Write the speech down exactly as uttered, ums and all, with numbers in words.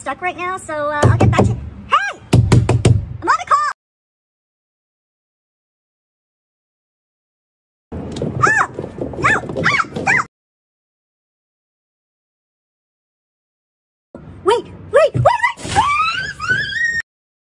stuck right now, so uh, I'll get back to you.